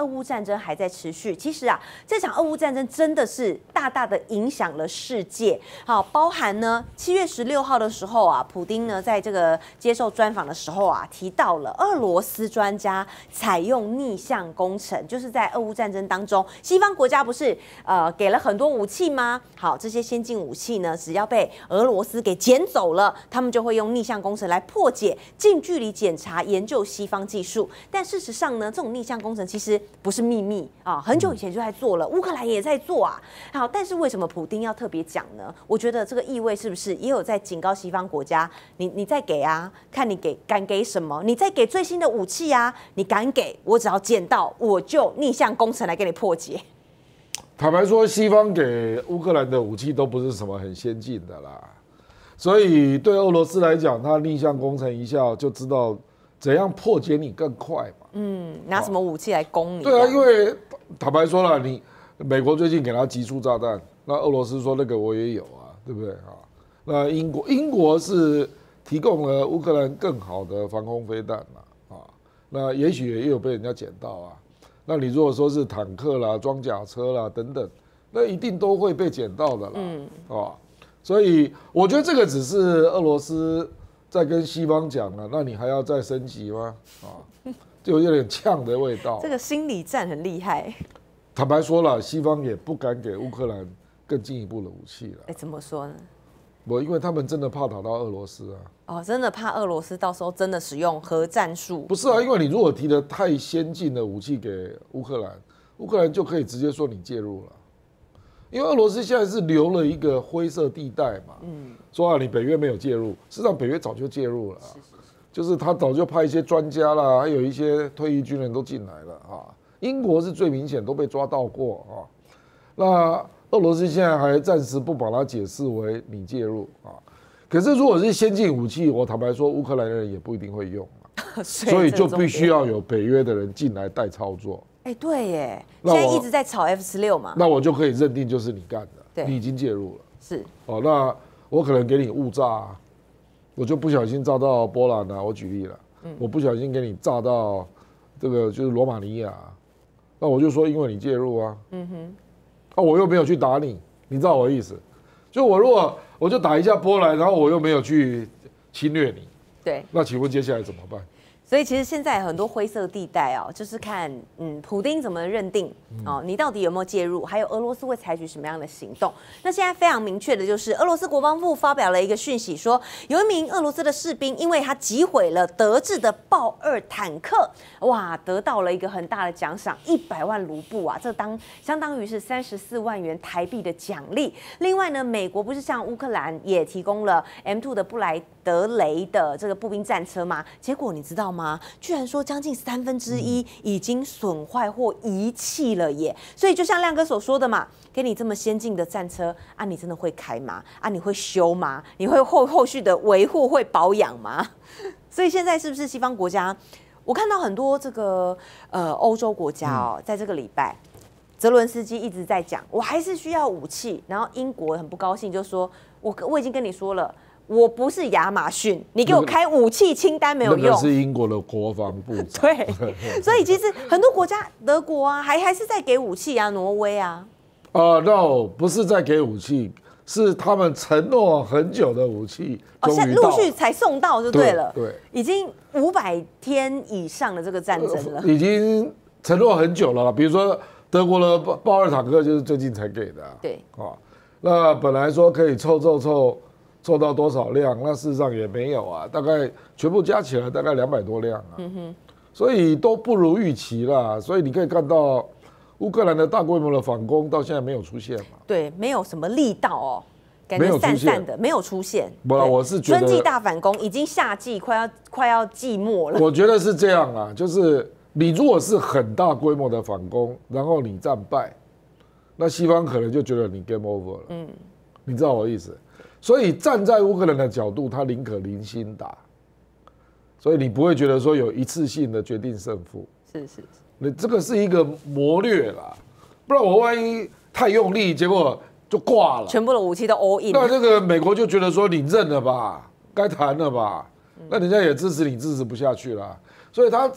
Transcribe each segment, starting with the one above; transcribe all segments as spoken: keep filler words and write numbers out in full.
俄乌战争还在持续。其实啊，这场俄乌战争真的是大大的影响了世界。好，包含呢七月十六号的时候啊，普丁呢在这个接受专访的时候啊，提到了俄罗斯专家采用逆向工程，就是在俄乌战争当中，西方国家不是呃给了很多武器吗？好，这些先进武器呢，只要被俄罗斯给捡走了，他们就会用逆向工程来破解、近距离检查、研究西方技术。但事实上呢，这种逆向工程其实不是秘密啊，很久以前就在做了，乌克兰也在做啊。好，但是为什么普丁要特别讲呢？我觉得这个意味是不是也有在警告西方国家，你你再给啊，看你给敢给什么，你再给最新的武器啊，你敢给，我只要捡到，我就逆向工程来给你破解。 坦白说，西方给乌克兰的武器都不是什么很先进的啦，所以对俄罗斯来讲，他逆向工程一下就知道怎样破解你更快嘛。嗯， 拿什么武器来攻你？ 对啊，因为坦白说了，你美国最近给他集束炸弹，那俄罗斯说那个我也有啊，对不对啊？那英国英国是提供了乌克兰更好的防空飞弹嘛，啊，那也许也有被人家捡到啊。那你如果说是坦克啦、装甲车啦等等，那一定都会被捡到的啦，嗯，啊，所以我觉得这个只是俄罗斯在跟西方讲了，那你还要再升级吗？啊，就有点呛的味道。 这个心理战很厉害。 坦白说了，西方也不敢给乌克兰更进一步的武器了。 哎，怎么说呢？ 我因为他们真的怕打到俄罗斯啊。 哦，真的怕俄罗斯到时候真的使用核战术？ 不是啊，因为你如果提的太先进的武器给乌克兰，乌克兰就可以直接说你介入了。因为俄罗斯现在是留了一个灰色地带嘛，嗯，说啊你北约没有介入，事实上北约早就介入了、啊，是是是就是他早就派一些专家啦，还有一些退役军人都进来了啊。英国是最明显都被抓到过啊，那俄罗斯现在还暂时不把它解释为你介入啊。可是如果是先进武器，我坦白说，乌克兰人也不一定会用啊，所以就必须要有北约的人进来代操作。 哎、欸，对耶，现在一直在炒 F 十六嘛， 那我就可以认定就是你干的，你已经介入了。 是哦，那我可能给你误炸、啊，我就不小心炸到波兰啊，我举例了，嗯、我不小心给你炸到这个就是罗马尼亚，那我就说因为你介入啊，嗯哼，啊我又没有去打你，你知道我的意思？就我如果我就打一下波兰，然后我又没有去侵略你， 对， 那请问接下来怎么办？ 所以其实现在很多灰色地带哦，就是看嗯，普丁怎么认定哦，你到底有没有介入，还有俄罗斯会采取什么样的行动？那现在非常明确的就是，俄罗斯国防部发表了一个讯息，说有一名俄罗斯的士兵，因为他击毁了德制的豹二坦克，哇，得到了一个很大的奖赏，一百万卢布啊，这当相当于是三十四万元台币的奖励。另外呢，美国不是向乌克兰也提供了 M 二 的布莱德雷的这个步兵战车吗？结果你知道吗？居然说将近三分之一已经损坏或遗弃了耶！所以就像亮哥所说的嘛，给你这么先进的战车啊，你真的会开吗？啊，你会修吗？你会后后续的维护会保养吗？所以现在是不是西方国家？我看到很多这个呃欧洲国家哦，在这个礼拜，泽伦斯基一直在讲，我还是需要武器。然后英国很不高兴，就说我我已经跟你说了。我不是亚马逊，你给我开武器清单没有用。 那个是英国的国防部长。 对，所以其实很多国家，德国啊，还还是在给武器啊，挪威啊。 呃 ，no， 不是在给武器，是他们承诺很久的武器， 哦，现在陆续才送到就对了。 对，对已经五百天以上的这个战争了， 呃、已经承诺很久了啦。比如说德国的豹二坦克就是最近才给的、啊。 对， 啊，那本来说可以凑凑凑。做到多少辆？那事实上也没有啊，大概全部加起来大概两百多辆啊，嗯哼，所以都不如预期啦。所以你可以看到乌克兰的大规模的反攻到现在没有出现嘛？ 对，没有什么力道哦，感觉散散的，没有出现。 不啦，我是觉得春季大反攻已经夏季快要快要季末了。 我觉得是这样啦，就是你如果是很大规模的反攻，然后你战败，那西方可能就觉得你 game over 了，嗯，你知道我的意思？所以站在乌克兰的角度，他宁可零星打，所以你不会觉得说有一次性的决定胜负。 是是是， 你这个是一个谋略啦，不然我万一太用力，结果就挂了， 全部的武器都 all in。 那这个美国就觉得说你认了吧，该谈了吧，那人家也支持你，支持不下去了，所以他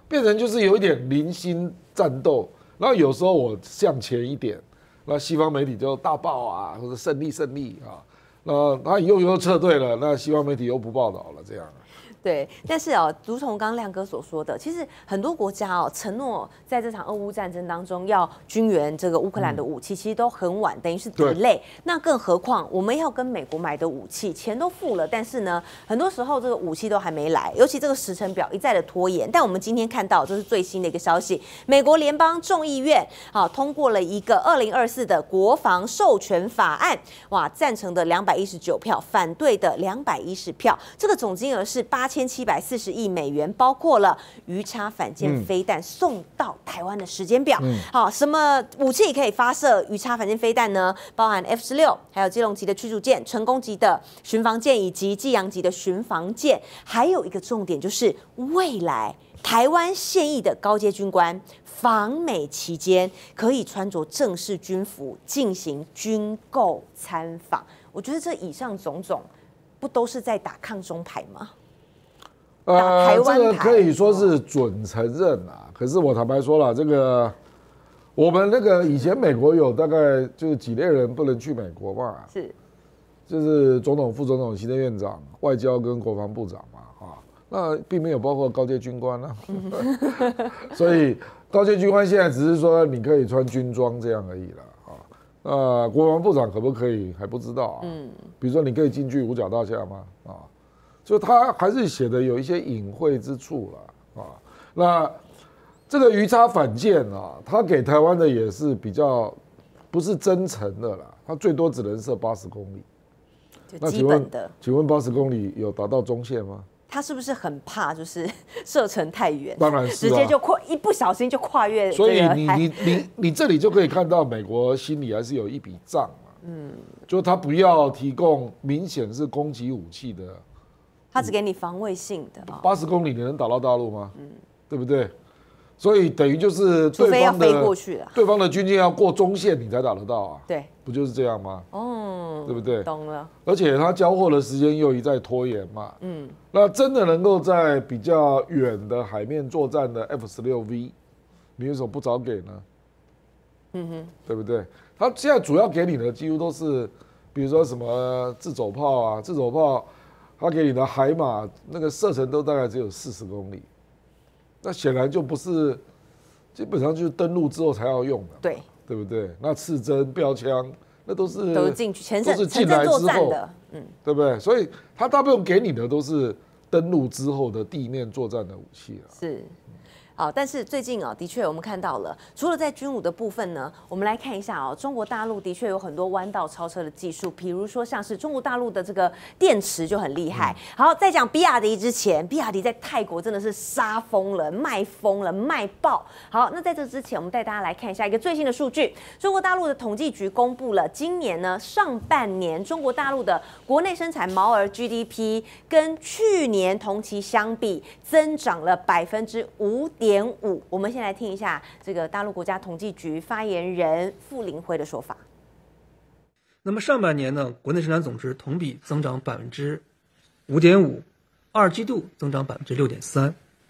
变成就是有一点零星战斗，然后有时候我向前一点，那西方媒体就大爆啊，或者胜利胜利啊，那他又又撤退了，那西方媒体又不报道了，这样。 对，但是哦，如同刚刚亮哥所说的，其实很多国家哦承诺在这场俄乌战争当中要军援这个乌克兰的武器，嗯、其实都很晚，等于是 delay。那更何况我们要跟美国买的武器，钱都付了，但是呢，很多时候这个武器都还没来，尤其这个时程表一再的拖延。但我们今天看到，这是最新的一个消息，美国联邦众议院啊通过了一个二零二四的国防授权法案，哇，赞成的两百一十九票，反对的两百一十票，这个总金额是八千七百四十亿美元，包括了鱼叉反舰飞弹送到台湾的时间表。嗯、好，什么武器可以发射鱼叉反舰飞弹呢？包含 F 十六，还有基隆级的驱逐舰、成功级的巡防舰以及济阳级的巡防舰。还有一个重点就是未来台湾现役的高阶军官访美期间可以穿着正式军服进行军购参访。我觉得这以上种种，不都是在打抗中牌吗？ 呃，这个可以说是准承认啊。可是我坦白说了，这个我们那个以前美国有大概就是几类人不能去美国嘛， 是， 就是总统、副总统、行政院长、外交跟国防部长嘛，啊，那并没有包括高阶军官啊。所以高阶军官现在只是说你可以穿军装这样而已了啊。那国防部长可不可以还不知道啊？嗯，比如说你可以进去五角大厦吗？啊？就他还是写的有一些隐晦之处了啊。那这个鱼叉反舰啊，他给台湾的也是比较不是真诚的啦，他最多只能射八十公里。 就基本的。 请问八十公里有达到中线吗？ 他是不是很怕就是射程太远？ 当然是、啊， 直接就跨一不小心就跨越、這個。 所以你你你你这里就可以看到美国心里还是有一笔账嘛。嗯，就他不要提供明显是攻击武器的。 他只给你防卫性的， 八十公里你能打到大陆吗？嗯，对不对？所以等于就是对方的，除非要飞过去了， 对方的军舰要过中线你才打得到啊。 对， 不就是这样吗？ 哦， 对不对？ 懂了。 而且他交货的时间又一再拖延嘛。嗯，那真的能够在比较远的海面作战的 F 十六 V， 你为什么不早给呢？嗯哼，对不对？他现在主要给你的几乎都是，比如说什么自走炮啊，自走炮。他给你的海马那个射程都大概只有四十公里，那显然就不是，基本上就是登陆之后才要用的， 对， 对不对？那刺针、标枪那都是都是进去前都是进来之后的，嗯， 对不对？所以他大部分给你的都是登陆之后的地面作战的武器啊， 是。好，但是最近啊，的确我们看到了，除了在军武的部分呢，我们来看一下哦，中国大陆的确有很多弯道超车的技术，比如说像是中国大陆的这个电池就很厉害。好，在讲比亚迪之前，比亚迪在泰国真的是杀疯了，卖疯了，卖爆。好，那在这之前，我们带大家来看一下一个最新的数据，中国大陆的统计局公布了今年呢上半年中国大陆的国内生产毛额 G D P 跟去年同期相比增长了百分之五点。点五，我们先来听一下这个大陆国家统计局发言人傅林辉的说法。 那么上半年呢，国内生产总值同比增长百分之五点五，二季度增长百分之六点三。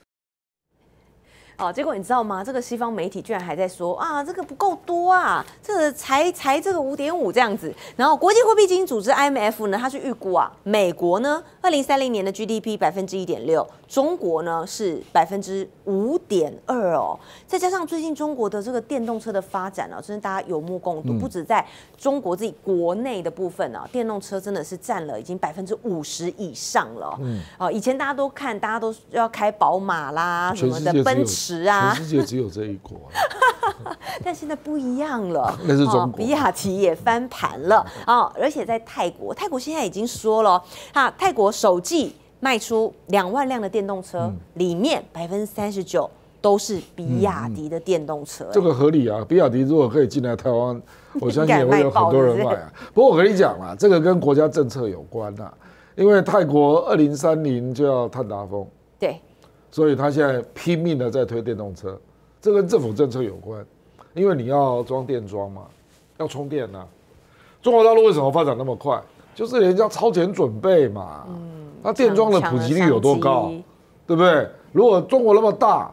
哦，结果你知道吗？这个西方媒体居然还在说啊，这个不够多啊，这个才才这个五点五这样子。然后国际货币基金组织 I M F 呢，它是预估啊，美国呢，二零三零年的 G D P 百分之一点六，中国呢是百分之五点二哦。再加上最近中国的这个电动车的发展啊，真的大家有目共睹，嗯、不止在中国自己国内的部分啊，电动车真的是占了已经百分之五十以上了。嗯，哦，以前大家都看，大家都要开宝马啦什么的，奔驰。啊、 全世界只有这一国， 但现在不一样了。 那是中国，哦、 比亚迪也翻盘了啊、哦！而且在泰国，泰国现在已经说了，啊，泰国首季卖出两万辆的电动车，嗯、里面百分之三十九都是比亚迪的电动车、欸嗯嗯。 这个合理啊！比亚迪如果可以进来台湾，我相信也会有很多人买啊。不过我跟你讲啦，这个跟国家政策有关呐，因为泰国二零三零就要碳达峰。 对。 所以他现在拼命的在推电动车，这跟政府政策有关，因为你要装电桩嘛，要充电呐、啊。中国大陆为什么发展那么快？就是人家超前准备嘛。嗯。那电桩的普及率有多高？对不对？如果中国那么大，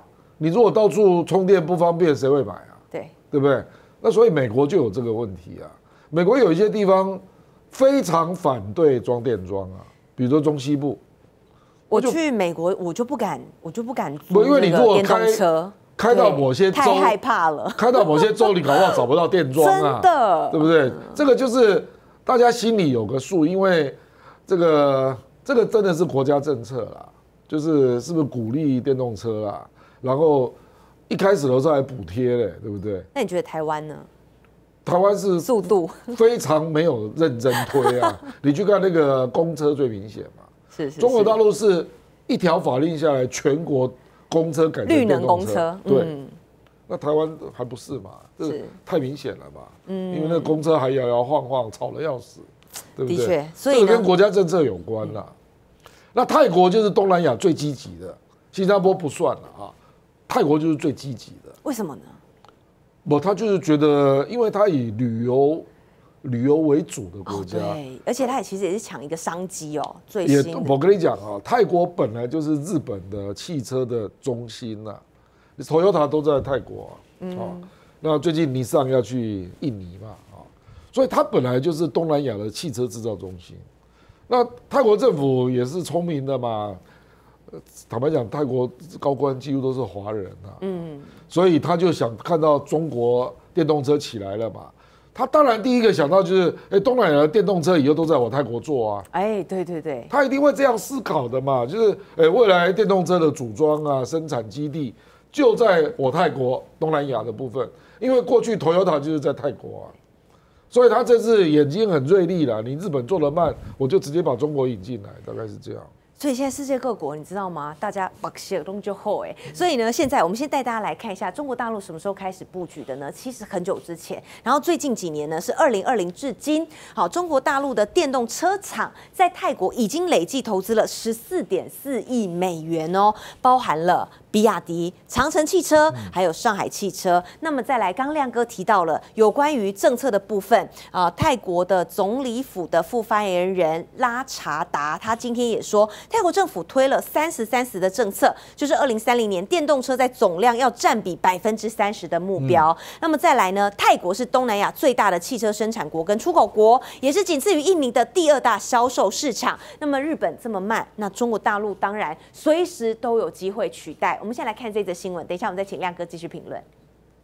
你如果到处充电不方便，谁会买啊？ 对， 对不对？那所以美国就有这个问题啊。美国有一些地方非常反对装电桩啊，比如说中西部。 我去美国，我就不敢，我就不敢租这个电动车。 开到某些州太害怕了， 开到某些州你搞不好找不到电桩啊， 真的， 对不对？这个就是大家心里有个数，因为这个这个真的是国家政策啦，就是是不是鼓励电动车啦，然后一开始的时候还补贴嘞，对不对？ 那你觉得台湾呢？ 台湾是速度非常没有认真推啊，你去看那个公车最明显嘛， 是是， 中国大陆是一条法令下来，全国公车改成电动车，绿能公车，对，嗯、那台湾还不是嘛？这太明显了吧？嗯，因为那公车还摇摇晃晃，吵得要死，对不对？的确， 所以这个跟国家政策有关啦。嗯、那泰国就是东南亚最积极的，新加坡不算了啊，泰国就是最积极的。 为什么呢？ 不，他就是觉得，因为他以旅游。旅游为主的国家， 哦、对，而且它也其实也是抢一个商机哦。最新也，我跟你讲啊，泰国本来就是日本的汽车的中心呐、啊、，Toyota 都在泰国啊。嗯、哦，那最近尼桑要去印尼嘛，啊、哦，所以它本来就是东南亚的汽车制造中心。那泰国政府也是聪明的嘛，坦白讲，泰国高官几乎都是华人啊，嗯，所以他就想看到中国电动车起来了嘛。他当然第一个想到就是，哎、欸，东南亚的电动车以后都在我泰国做啊， 哎、欸，对对对， 他一定会这样思考的嘛，就是，哎、欸，未来电动车的组装啊、生产基地就在我泰国东南亚的部分，因为过去 Toyota 就是在泰国啊，所以他这次眼睛很锐利啦，你日本做得慢，我就直接把中国引进来，大概是这样。 所以现在世界各国，你知道吗？大家把血东就厚哎。所以呢，现在我们先带大家来看一下中国大陆什么时候开始布局的呢？其实很久之前，然后最近几年呢是二零二零至今。好，中国大陆的电动车厂在泰国已经累计投资了十四点四亿美元哦，包含了比亚迪、长城汽车，还有上海汽车。那么再来，刚亮哥提到了有关于政策的部分啊、呃，泰国的总理府的副发言人拉查达，他今天也说。泰国政府推了三十三十的政策，就是二零三零年电动车在总量要占比百分之三十的目标。嗯、那么再来呢？泰国是东南亚最大的汽车生产国跟出口国，也是仅次于印尼的第二大销售市场。那么日本这么慢，那中国大陆当然随时都有机会取代。我们先来看这则新闻，等一下我们再请亮哥继续评论。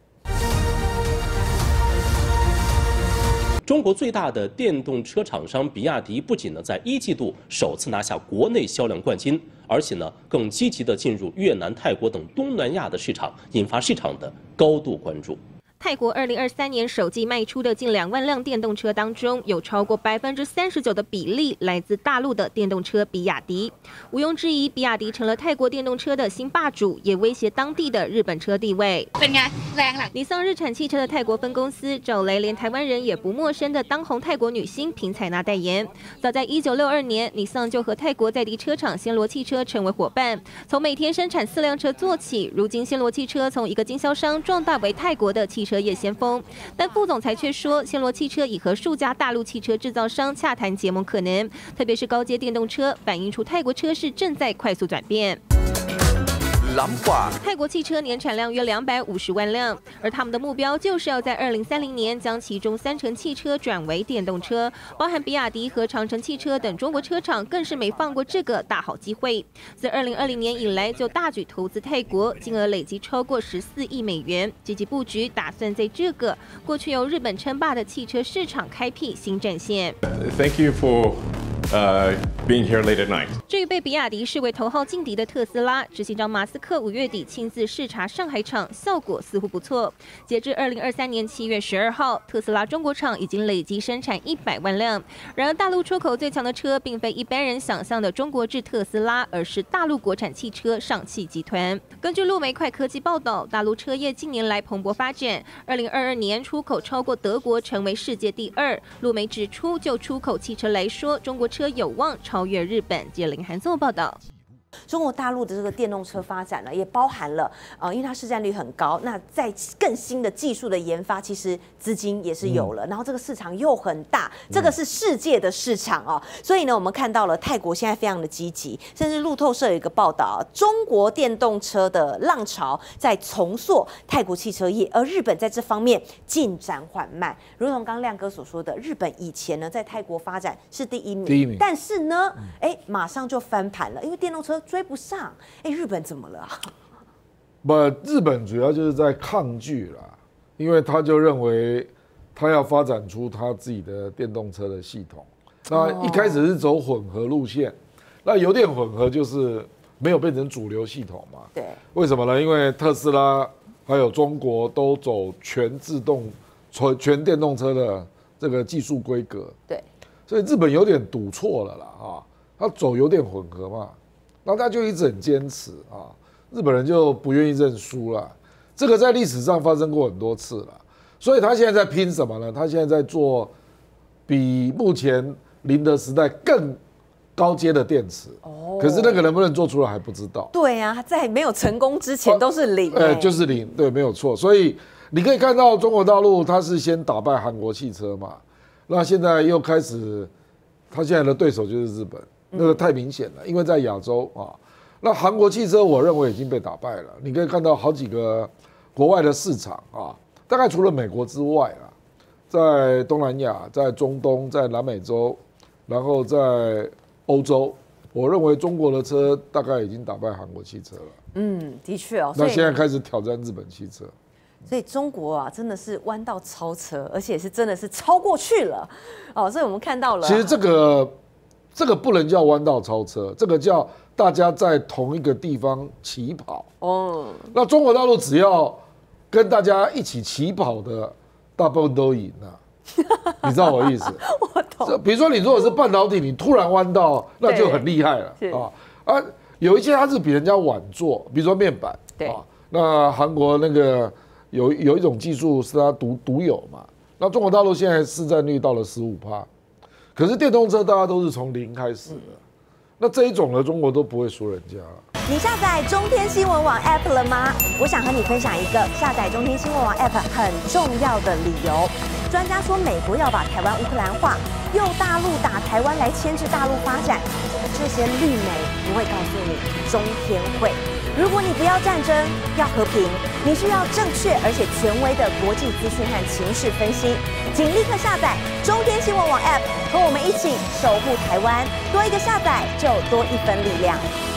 中国最大的电动车厂商比亚迪不仅呢在一季度首次拿下国内销量冠军，而且呢更积极地进入越南、泰国等东南亚的市场，引发市场的高度关注。 泰国二零二三年首季卖出的近两万辆电动车当中，有超过百分之三十九的比例来自大陆的电动车比亚迪。毋庸置疑，比亚迪成了泰国电动车的新霸主，也威胁当地的日本车地位。尼桑日产汽车的泰国分公司找来连台湾人也不陌生的当红泰国女星平彩娜代言。早在一九六二年，尼桑就和泰国在地车厂暹罗汽车成为伙伴，从每天生产四辆车做起，如今暹罗汽车从一个经销商壮大为泰国的汽车车业先锋，但副总裁却说，暹罗汽车已和数家大陆汽车制造商洽谈结盟可能，特别是高阶电动车，反映出泰国车市正在快速转变。泰国汽车年产量约两百五十万辆，而他们的目标就是要在二零三零年将其中三成汽车转为电动车，包含比亚迪和长城汽车等中国车厂更是没放过这个大好机会。自二零二零年以来就大举投资泰国，金额累计超过十四亿美元，积极布局，打算在这个过去由日本称霸的汽车市场开辟新战线。 Thank you for Uh, being here late at night. 至于被比亚迪视为头号劲敌的特斯拉，执行长马斯克五月底亲自视察上海厂，效果似乎不错。截至二零二三年七月十二号，特斯拉中国厂已经累计生产一百万辆。然而，大陆出口最强的车，并非一般人想象的中国制特斯拉，而是大陆国产汽车上汽集团。根据路媒快科技报道，大陆车业近年来蓬勃发展，二零二二年出口超过德国，成为世界第二。路媒指出，就出口汽车来说，中国车车有望超越日本。记者林涵综报道。 中国大陆的这个电动车发展呢，也包含了呃，因为它市占率很高，那在更新的技术的研发，其实资金也是有了，嗯、然后这个市场又很大，这个是世界的市场哦，所以呢，我们看到了泰国现在非常的积极，甚至路透社有一个报道，中国电动车的浪潮在重塑泰国汽车业，而日本在这方面进展缓慢，如同刚刚亮哥所说的，日本以前呢在泰国发展是第一名， 第一名， 但是呢，哎、嗯，马上就翻盘了，因为电动车追不上。哎，日本怎么了、啊？ 不，日本主要就是在抗拒啦，因为他就认为他要发展出他自己的电动车的系统。那一开始是走混合路线，那油电混合就是没有变成主流系统嘛？ 对。 为什么呢？因为特斯拉还有中国都走全自动、全全电动车的这个技术规格。 对。 所以日本有点赌错了啦啊，他走油电混合嘛。然后他就一直很坚持啊，日本人就不愿意认输了。这个在历史上发生过很多次了，所以他现在在拼什么呢？他现在在做比目前宁德时代更高阶的电池。哦，可是那个能不能做出来还不知道。 对啊，在没有成功之前都是零、欸。 呃，就是零，对，没有错。所以你可以看到中国大陆，它是先打败韩国汽车嘛，那现在又开始，他现在的对手就是日本。那个太明显了，因为在亚洲啊，那韩国汽车我认为已经被打败了。你可以看到好几个国外的市场啊，大概除了美国之外啊，在东南亚、在中东、在南美洲，然后在欧洲，我认为中国的车大概已经打败韩国汽车了。 嗯，的确哦。 那现在开始挑战日本汽车。 所以中国啊，真的是弯道超车，而且是真的是超过去了哦。所以我们看到了， 其实这个。这个不能叫弯道超车，这个叫大家在同一个地方起跑。哦，那中国大陆只要跟大家一起起跑的，大部分都赢了。你知道我意思？ 我懂。 比如说，你如果是半导体，你突然弯道，那就很厉害了啊啊！有一些它是比人家晚做，比如说面板。 对啊。 那韩国那个有有一种技术是它独独有嘛？那中国大陆现在市占率到了十五趴。可是电动车大家都是从零开始的，嗯、那这一种呢，中国都不会输人家。 你下载中天新闻网 App 了吗？我想和你分享一个下载中天新闻网 App 很重要的理由。专家说，美国要把台湾乌克兰化，用大陆打台湾来牵制大陆发展，这些绿媒不会告诉你，中天会。如果你不要战争，要和平，你需要正确而且权威的国际资讯和情势分析，请立刻下载中天新闻网 App， 和我们一起守护台湾。多一个下载，就多一分力量。